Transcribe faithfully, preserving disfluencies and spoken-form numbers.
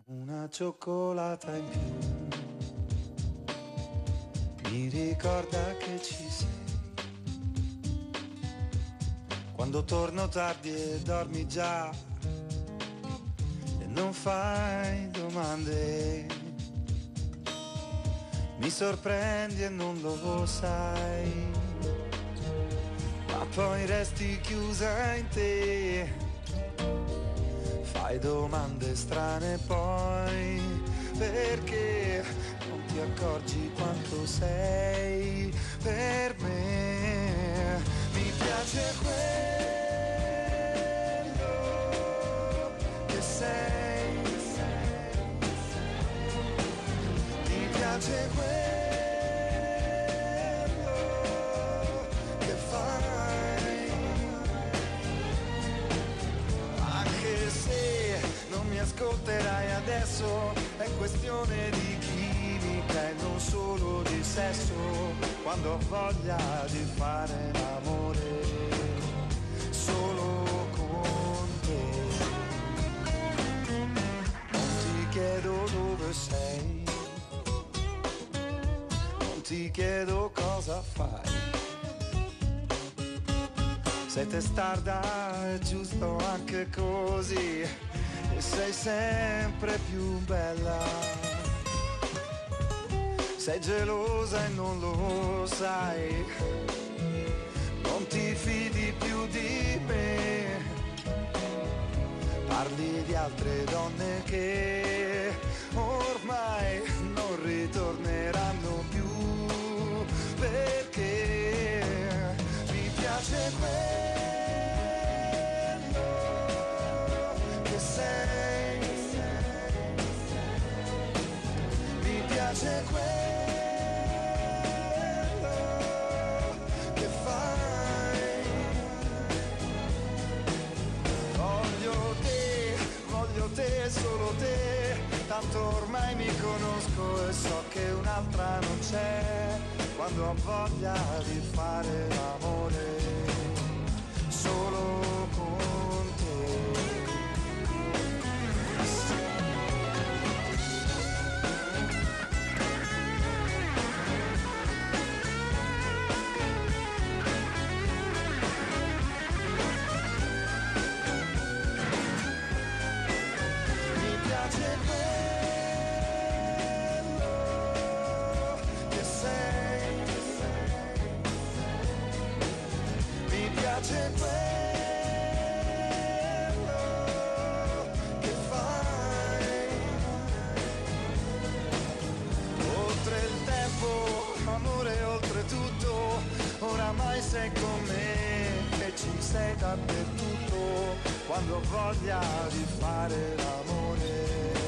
Una cioccolata in più mi ricorda che ci sei. Quando torno tardi e dormi già e non fai domande, mi sorprendi e non lo sai, ma poi resti chiusa in te. Fai domande strane poi, perché non ti accorgi quanto sei per me. Mi piace quello che sei, mi piace quello che fai, anche se non mi ascolterai adesso, è questione di chimica e non solo di sesso. Quando ho voglia di fare l'amore solo con te, non ti chiedo dove sei, non ti chiedo cosa fai. Sei testarda, è giusto anche così, e sei sempre più bella. Sei gelosa e non lo sai, non ti fidi più di me. Parli di altre donne che ormai non ritorneranno più, perché mi piace quello che sei, mi piace quello che fai. Voglio te, voglio te, solo te, tanto ormai mi conosco e so che un'altra non c'è. Quando ho voglia di fare l'amore solo con te. Mi piace quello che sei, mi piace quello che fai. Oltre il tempo, amore, oltre tutto, oramai sei con me e ci sei dappertutto. Quando ho voglia di fare l'amore